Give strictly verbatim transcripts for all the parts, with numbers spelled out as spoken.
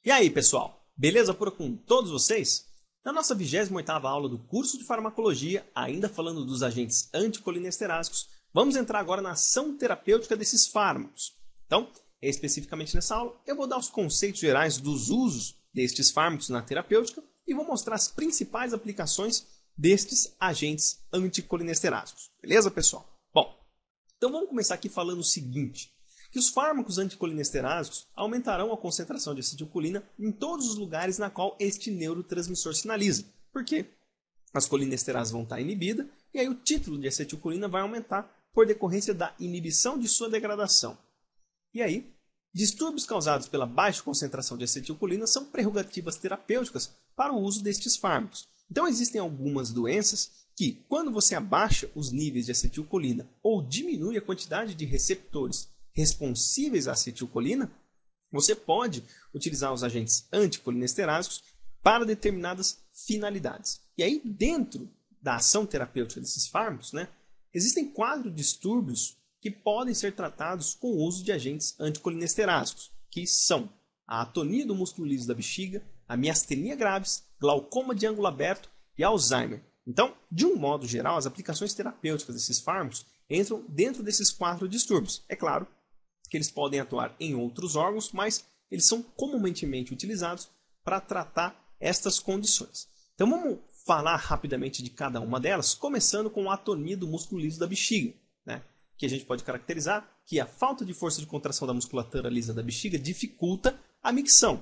E aí, pessoal? Beleza pura com todos vocês? Na nossa vigésima oitava aula do curso de farmacologia, ainda falando dos agentes anticolinesteráticos, vamos entrar agora na ação terapêutica desses fármacos. Então, especificamente nessa aula, eu vou dar os conceitos gerais dos usos destes fármacos na terapêutica e vou mostrar as principais aplicações destes agentes anticolinesteráticos. Beleza, pessoal? Bom, então vamos começar aqui falando o seguinte, que os fármacos anticolinesteráticos aumentarão a concentração de acetilcolina em todos os lugares na qual este neurotransmissor sinaliza. Por quê? As colinesterases vão estar inibidas e aí o título de acetilcolina vai aumentar por decorrência da inibição de sua degradação. E aí, distúrbios causados pela baixa concentração de acetilcolina são prerrogativas terapêuticas para o uso destes fármacos. Então existem algumas doenças que, quando você abaixa os níveis de acetilcolina ou diminui a quantidade de receptores responsíveis à acetilcolina, você pode utilizar os agentes anticolinesteráticos para determinadas finalidades. E aí, dentro da ação terapêutica desses fármacos, né, existem quatro distúrbios que podem ser tratados com o uso de agentes anticolinesteráticos, que são a atonia do músculo liso da bexiga, a miastenia graves, glaucoma de ângulo aberto e Alzheimer. Então, de um modo geral, as aplicações terapêuticas desses fármacos entram dentro desses quatro distúrbios. É claro que eles podem atuar em outros órgãos, mas eles são comumente utilizados para tratar estas condições. Então vamos falar rapidamente de cada uma delas, começando com a atonia do músculo liso da bexiga, né? Que a gente pode caracterizar que a falta de força de contração da musculatura lisa da bexiga dificulta a micção.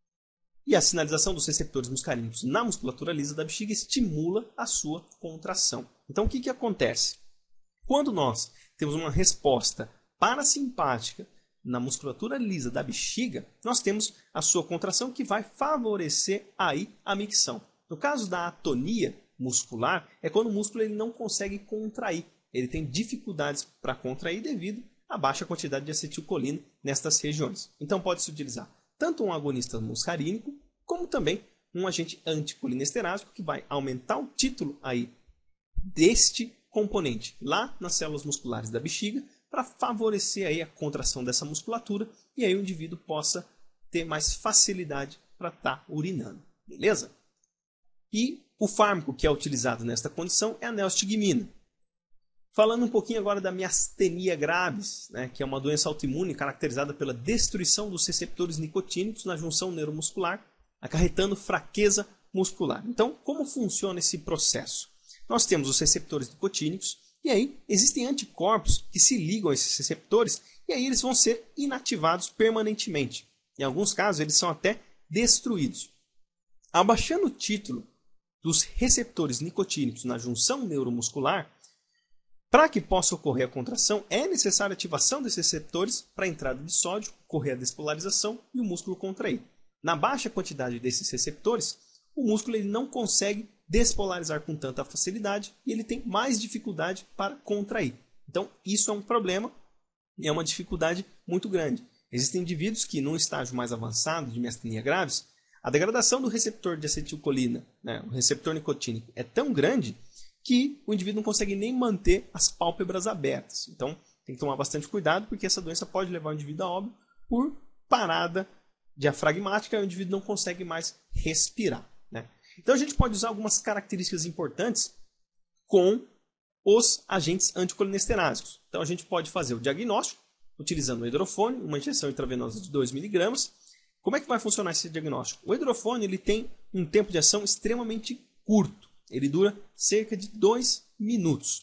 E a sinalização dos receptores muscarínicos na musculatura lisa da bexiga estimula a sua contração. Então o que, que acontece? Quando nós temos uma resposta parasimpática na musculatura lisa da bexiga, nós temos a sua contração que vai favorecer aí a micção. No caso da atonia muscular, é quando o músculo ele não consegue contrair. Ele tem dificuldades para contrair devido à baixa quantidade de acetilcolina nestas regiões. Então pode-se utilizar tanto um agonista muscarínico, como também um agente anticolinesterático que vai aumentar o título aí deste componente lá nas células musculares da bexiga para favorecer aí a contração dessa musculatura e aí o indivíduo possa ter mais facilidade para estar urinando. Beleza? E o fármaco que é utilizado nesta condição é a neostigmina. Falando um pouquinho agora da miastenia graves, né, que é uma doença autoimune caracterizada pela destruição dos receptores nicotínicos na junção neuromuscular, acarretando fraqueza muscular. Então, como funciona esse processo? Nós temos os receptores nicotínicos e aí existem anticorpos que se ligam a esses receptores e aí eles vão ser inativados permanentemente. Em alguns casos, eles são até destruídos. Abaixando o título dos receptores nicotínicos na junção neuromuscular, para que possa ocorrer a contração, é necessária a ativação desses receptores para a entrada de sódio, ocorrer a despolarização e o músculo contrair. Na baixa quantidade desses receptores, o músculo ele não consegue despolarizar com tanta facilidade e ele tem mais dificuldade para contrair. Então, isso é um problema e é uma dificuldade muito grande. Existem indivíduos que, num estágio mais avançado de miastenia graves, a degradação do receptor de acetilcolina, né, o receptor nicotínico, é tão grande que o indivíduo não consegue nem manter as pálpebras abertas. Então, tem que tomar bastante cuidado, porque essa doença pode levar o indivíduo a óbito por parada diafragmática e o indivíduo não consegue mais respirar, né? Então, a gente pode usar algumas características importantes com os agentes anticolinesteráticos. Então, a gente pode fazer o diagnóstico utilizando o hidrofone, uma injeção intravenosa de dois miligramas. Como é que vai funcionar esse diagnóstico? O hidrofone ele tem um tempo de ação extremamente curto. Ele dura cerca de dois minutos.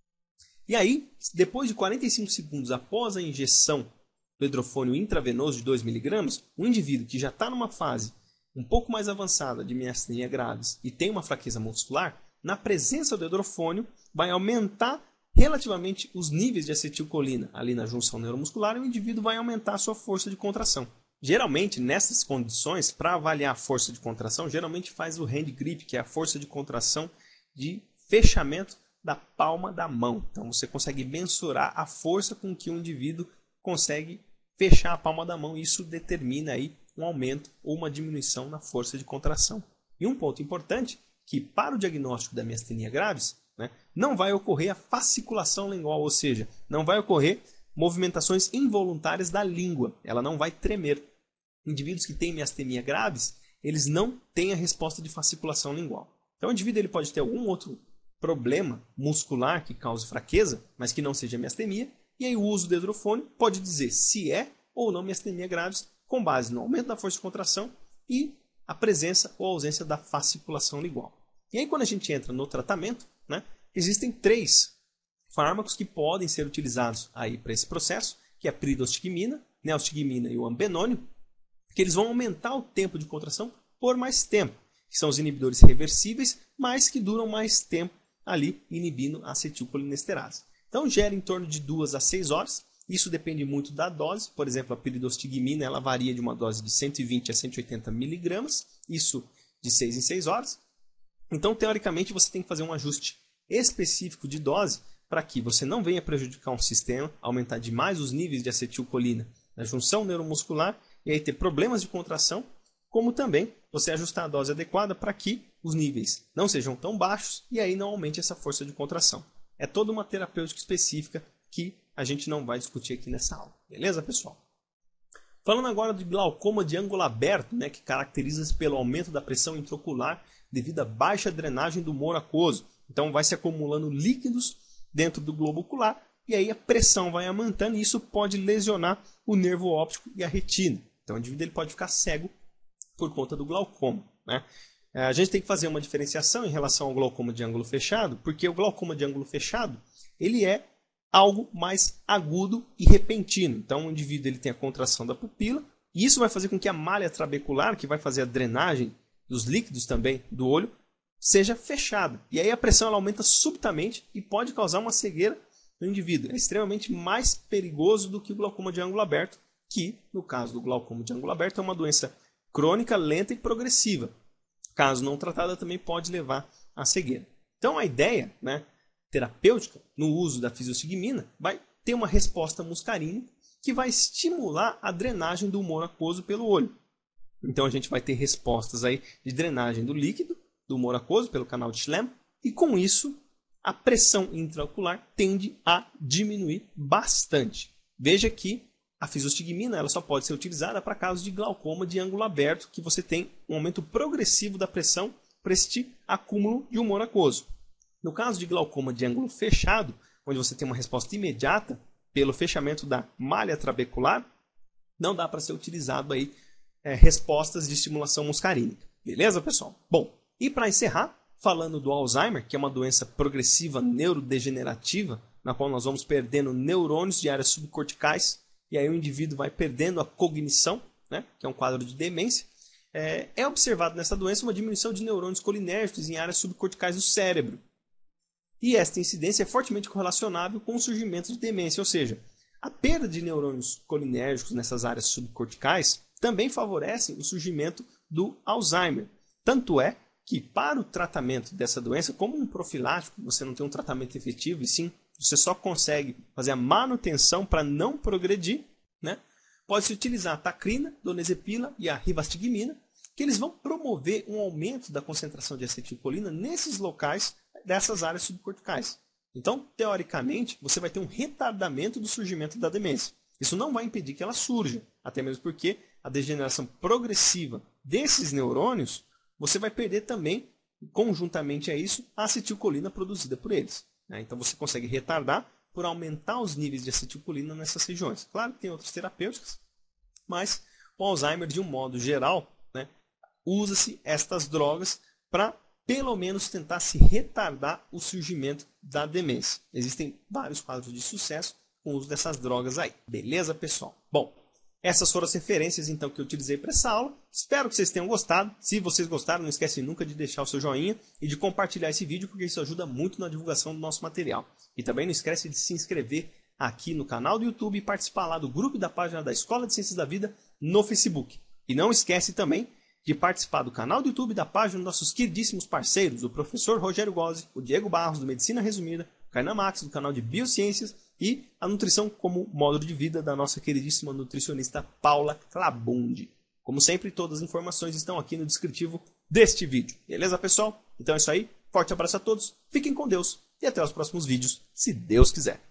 E aí, depois de quarenta e cinco segundos após a injeção do hidrofônio intravenoso de dois miligramas, o indivíduo que já está numa fase um pouco mais avançada de miastenia graves e tem uma fraqueza muscular, na presença do hidrofônio, vai aumentar relativamente os níveis de acetilcolina ali na junção neuromuscular e o indivíduo vai aumentar a sua força de contração. Geralmente, nessas condições, para avaliar a força de contração, geralmente faz o hand grip, que é a força de contração de fechamento da palma da mão. Então, você consegue mensurar a força com que o indivíduo consegue fechar a palma da mão. Isso determina aí um aumento ou uma diminuição na força de contração. E um ponto importante, que para o diagnóstico da miastenia graves, né, não vai ocorrer a fasciculação lingual, ou seja, não vai ocorrer movimentações involuntárias da língua. Ela não vai tremer. indivíduos que têm miastenia graves, eles não têm a resposta de fasciculação lingual. Então o indivíduo ele pode ter algum outro problema muscular que cause fraqueza, mas que não seja miastemia, e aí o uso do hidrofone pode dizer se é ou não miastenia graves com base no aumento da força de contração e a presença ou ausência da fasciculação lingual. E aí quando a gente entra no tratamento, né, existem três fármacos que podem ser utilizados aí para esse processo, que é a piridostigmina, neostigmina e o ambenônio, que eles vão aumentar o tempo de contração por mais tempo, que são os inibidores reversíveis, mas que duram mais tempo ali inibindo a acetilcolinesterase. Então gera em torno de duas a seis horas, isso depende muito da dose, por exemplo, a piridostigmina ela varia de uma dose de cento e vinte a cento e oitenta miligramas, isso de seis em seis horas. Então, teoricamente, você tem que fazer um ajuste específico de dose para que você não venha prejudicar um sistema, aumentar demais os níveis de acetilcolina na junção neuromuscular e aí ter problemas de contração, como também você ajustar a dose adequada para que os níveis não sejam tão baixos e aí não aumente essa força de contração. É toda uma terapêutica específica que a gente não vai discutir aqui nessa aula. Beleza, pessoal? Falando agora de glaucoma de ângulo aberto, né, que caracteriza-se pelo aumento da pressão intraocular devido à baixa drenagem do humor aquoso. Então vai se acumulando líquidos dentro do globo ocular e aí a pressão vai aumentando e isso pode lesionar o nervo óptico e a retina. Então o indivíduo ele pode ficar cego por conta do glaucoma, né? A gente tem que fazer uma diferenciação em relação ao glaucoma de ângulo fechado, porque o glaucoma de ângulo fechado ele é algo mais agudo e repentino. Então o indivíduo ele tem a contração da pupila e isso vai fazer com que a malha trabecular, que vai fazer a drenagem dos líquidos também do olho, seja fechada. E aí a pressão ela aumenta subitamente e pode causar uma cegueira no indivíduo. É extremamente mais perigoso do que o glaucoma de ângulo aberto, que no caso do glaucoma de ângulo aberto é uma doença crônica, lenta e progressiva. Caso não tratada, também pode levar à cegueira. Então a ideia, né, terapêutica no uso da fisiostigmina vai ter uma resposta muscarínica que vai estimular a drenagem do humor aquoso pelo olho. Então a gente vai ter respostas aí de drenagem do líquido do humor aquoso pelo canal de Schlemm e com isso a pressão intraocular tende a diminuir bastante. Veja que a fisiostigmina ela só pode ser utilizada para casos de glaucoma de ângulo aberto, que você tem um aumento progressivo da pressão para este acúmulo de humor aquoso. No caso de glaucoma de ângulo fechado, onde você tem uma resposta imediata pelo fechamento da malha trabecular, não dá para ser utilizado aí é, respostas de estimulação muscarínica. Beleza, pessoal? Bom, e para encerrar, falando do Alzheimer, que é uma doença progressiva neurodegenerativa, na qual nós vamos perdendo neurônios de áreas subcorticais, e aí o indivíduo vai perdendo a cognição, né, que é um quadro de demência. É, é observado nessa doença uma diminuição de neurônios colinérgicos em áreas subcorticais do cérebro. E esta incidência é fortemente correlacionável com o surgimento de demência, ou seja, a perda de neurônios colinérgicos nessas áreas subcorticais também favorece o surgimento do Alzheimer. Tanto é que para o tratamento dessa doença, como um profilático, você não tem um tratamento efetivo, e sim, você só consegue fazer a manutenção para não progredir, né? Pode-se utilizar a tacrina, donezepila e a rivastigmina, que eles vão promover um aumento da concentração de acetilcolina nesses locais dessas áreas subcorticais. Então, teoricamente, você vai ter um retardamento do surgimento da demência. Isso não vai impedir que ela surja, até mesmo porque a degeneração progressiva desses neurônios, você vai perder também, conjuntamente a isso, a acetilcolina produzida por eles. Então você consegue retardar por aumentar os níveis de acetilcolina nessas regiões. Claro que tem outras terapêuticas, mas o Alzheimer, de um modo geral, né, usa-se estas drogas para pelo menos tentar se retardar o surgimento da demência. Existem vários quadros de sucesso com o uso dessas drogas aí. Beleza, pessoal? Bom, essas foram as referências então que eu utilizei para essa aula. Espero que vocês tenham gostado. Se vocês gostaram, não esquece nunca de deixar o seu joinha e de compartilhar esse vídeo, porque isso ajuda muito na divulgação do nosso material. E também não esquece de se inscrever aqui no canal do YouTube e participar lá do grupo da página da Escola de Ciências da Vida no Facebook. E não esquece também de participar do canal do YouTube da página dos nossos queridíssimos parceiros, o professor Rogério Gozzi, o Diego Barros, do Medicina Resumida, o Kainan Max, do canal de Biociências, e a nutrição como módulo de vida da nossa queridíssima nutricionista Paula Clabundi. Como sempre, todas as informações estão aqui no descritivo deste vídeo. Beleza, pessoal? Então é isso aí. Forte abraço a todos, fiquem com Deus e até os próximos vídeos, se Deus quiser.